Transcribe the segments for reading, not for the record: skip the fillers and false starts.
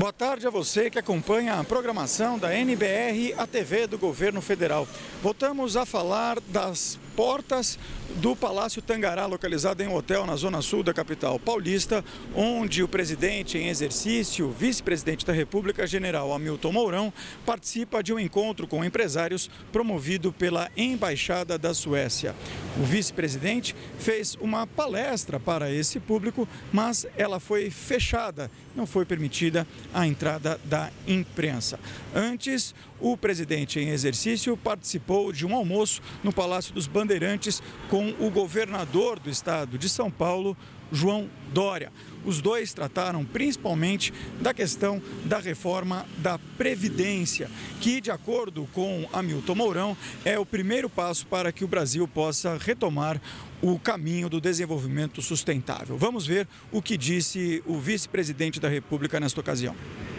Boa tarde a você que acompanha a programação da NBR, a TV do Governo Federal. Voltamos a falar das portas do Palácio Tangará, localizado em um hotel na zona sul da capital paulista, onde o presidente em exercício, o vice-presidente da República, general Hamilton Mourão, participa de um encontro com empresários promovido pela Embaixada da Suécia. O vice-presidente fez uma palestra para esse público, mas ela foi fechada, não foi permitida a entrada da imprensa. Antes, o presidente em exercício participou de um almoço no Palácio dos Bandeirantes com o governador do estado de São Paulo, João Dória. Os dois trataram principalmente da questão da reforma da Previdência, que, de acordo com Hamilton Mourão, é o primeiro passo para que o Brasil possa retomar o caminho do desenvolvimento sustentável. Vamos ver o que disse o vice-presidente da República nesta ocasião.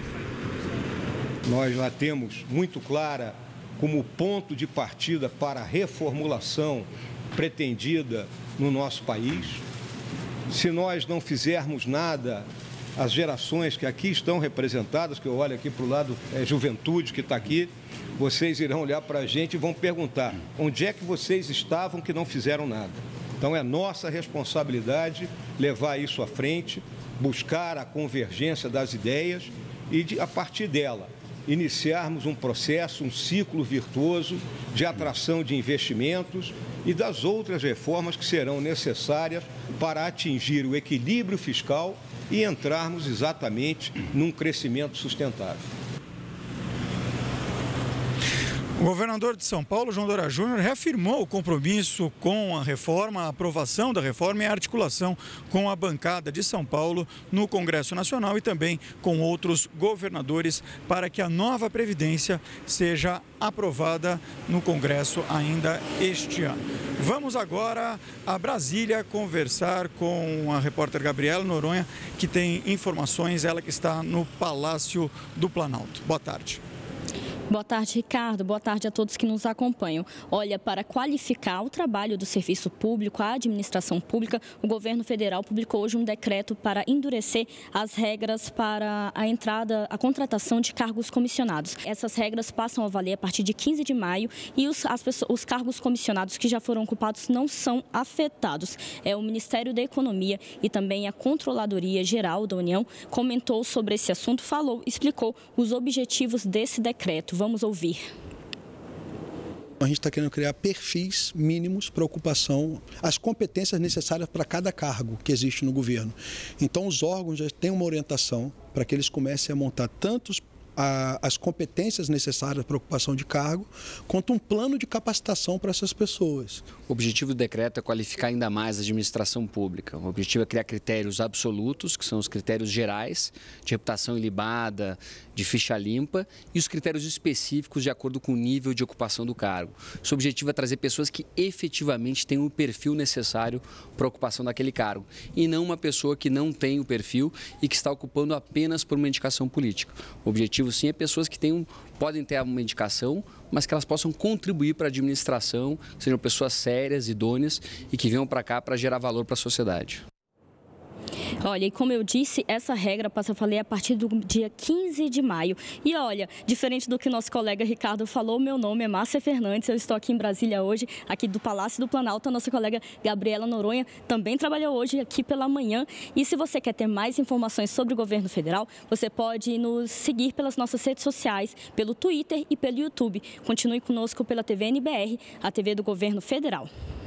Nós lá temos muito clara como ponto de partida para a reformulação pretendida no nosso país. Se nós não fizermos nada, as gerações que aqui estão representadas, que eu olho aqui para o lado, juventude que está aqui, vocês irão olhar para a gente e vão perguntar: onde é que vocês estavam que não fizeram nada? Então é nossa responsabilidade levar isso à frente, buscar a convergência das ideias e, a partir dela, iniciarmos um processo, um ciclo virtuoso de atração de investimentos e das outras reformas que serão necessárias para atingir o equilíbrio fiscal e entrarmos exatamente num crescimento sustentável. O governador de São Paulo, João Dória Júnior, reafirmou o compromisso com a reforma, a aprovação da reforma e a articulação com a bancada de São Paulo no Congresso Nacional e também com outros governadores para que a nova Previdência seja aprovada no Congresso ainda este ano. Vamos agora a Brasília conversar com a repórter Gabriela Noronha, que tem informações, ela que está no Palácio do Planalto. Boa tarde. Boa tarde, Ricardo. Boa tarde a todos que nos acompanham. Olha, para qualificar o trabalho do serviço público, a administração pública, o governo federal publicou hoje um decreto para endurecer as regras para a entrada, a contratação de cargos comissionados. Essas regras passam a valer a partir de 15 de maio e os cargos comissionados que já foram ocupados não são afetados. O Ministério da Economia e também a Controladoria Geral da União comentou sobre esse assunto, explicou os objetivos desse decreto. Vamos ouvir. A gente está querendo criar perfis mínimos para ocupação, as competências necessárias para cada cargo que existe no governo. Então, os órgãos já têm uma orientação para que eles comecem a montar tanto as competências necessárias para a ocupação de cargo, quanto um plano de capacitação para essas pessoas. O objetivo do decreto é qualificar ainda mais a administração pública. O objetivo é criar critérios absolutos, que são os critérios gerais, de reputação ilibada, de ficha limpa, e os critérios específicos de acordo com o nível de ocupação do cargo. O objetivo é trazer pessoas que efetivamente têm o perfil necessário para a ocupação daquele cargo, e não uma pessoa que não tem o perfil e que está ocupando apenas por uma indicação política. O objetivo, sim, é pessoas que podem ter uma indicação, mas que elas possam contribuir para a administração, sejam pessoas sérias, idôneas e que venham para cá para gerar valor para a sociedade. Olha, e como eu disse, essa regra passa a valer a partir do dia 15 de maio. E olha, diferente do que nosso colega Ricardo falou, meu nome é Márcia Fernandes, eu estou aqui em Brasília hoje, aqui do Palácio do Planalto. A nossa colega Gabriela Noronha também trabalhou hoje aqui pela manhã. E se você quer ter mais informações sobre o governo federal, você pode nos seguir pelas nossas redes sociais, pelo Twitter e pelo YouTube. Continue conosco pela TV NBR, a TV do Governo Federal.